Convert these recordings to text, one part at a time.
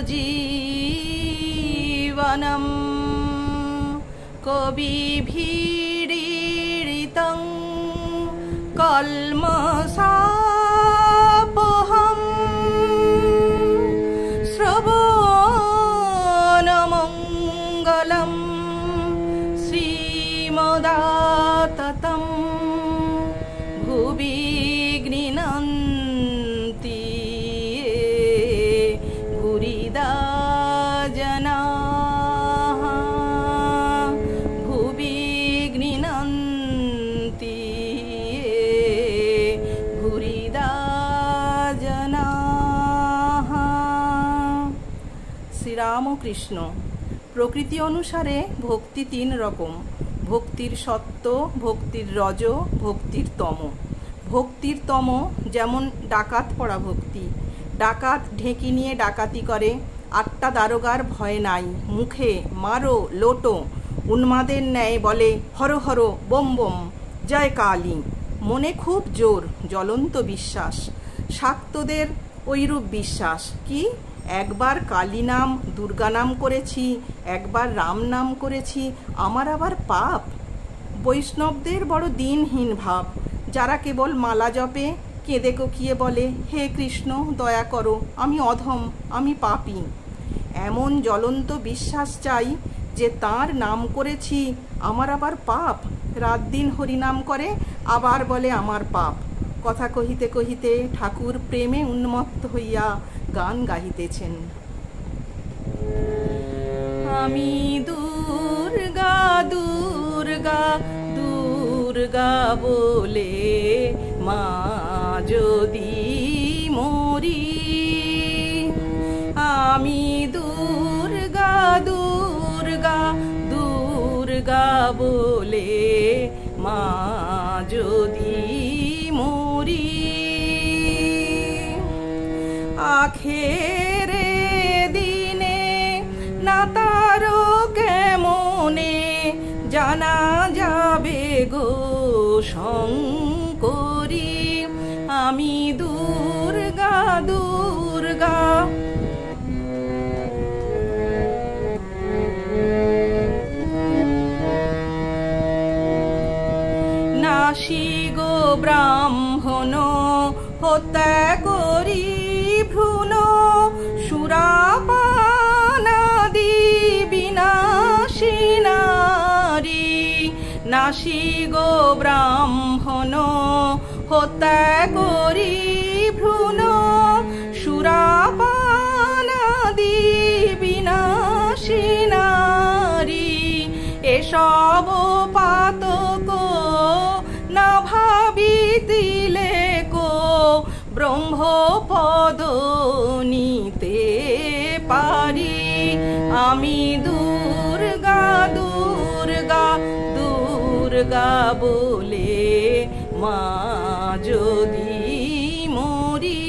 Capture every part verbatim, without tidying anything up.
जीवनं कविभिरीडितं कल्मषापहं श्रवणमङ्गलं श्रीमदाततं भुवि गृह्णन्ति भूरिदा जनाः भुवि गृह्णन्ति भूरिदा जनाः। শ্রীরামকৃষ্ণ। প্রকৃতি অনুসারে ভক্তি তিন রকম: ভক্তির সত্য, ভক্তির রজ, ভক্তির তম। ভক্তির তম যেমন ডাকাত পড়া ভক্তি। ডাকাত ঢেঁকি নিয়ে ডাকাতি করে, আটটা দারোগার ভয় নাই, মুখে মারো লোটো, উন্মাদের ন্যায় বলে হর হর বোম বোম জয় কালী। মনে খুব জোর, জ্বলন্ত বিশ্বাস। শাক্তদের ওইরূপ বিশ্বাস কি, একবার কালী নাম দুর্গা নাম করেছি, একবার রাম নাম করেছি, আমার আবার পাপ। বৈষ্ণবদের বড় দিনহীন ভাব, যারা কেবল মালা জপে কেঁদে কোকিয়ে বলে হে কৃষ্ণ দয়া করো, আমি অধম, আমি পাপী। এমন জ্বলন্ত বিশ্বাস চাই যে তাঁর নাম করেছি, আমার আবার পাপ। রাত দিন হরিনাম করে, আবার বলে আমার পাপ। কথা কহিতে কহিতে ঠাকুর প্রেমে উন্মত্ত হইয়া গান গাহিতেছেন। আমি দুর্গা দুর্গা দুর্গা বলে মা যদি মরি, আমি দুর্গা দুর্গা দুর্গা বলে মা যদি মরি, আখেরে দিনে না তারো কেমনে জানা যাবে গো শঙ্করী, আমি দুর্গা দুর্গা। নাসি গো ব্রাহ্মণ হত্যা করি ভ্রূণ, সুরাপানাদি বিনাশী নারী। নাসি গো ব্রাহ্মণ হত্যা করি ভ্রূণ, সুরাপানাদি বিনাশী নারী। এসব পাতক না ভাবিতিলে কো ব্রহ্মপদ নিতে পারি, আমি দুর্গা দুর্গা দুর্গা বলে মা যদি মরি,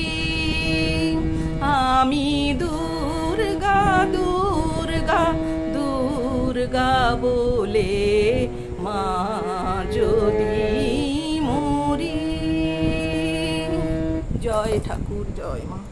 আমি দুর্গা দুর্গা দুর্গা বলে মা যদি মরি। জয় ঠাকুর, জয় মা।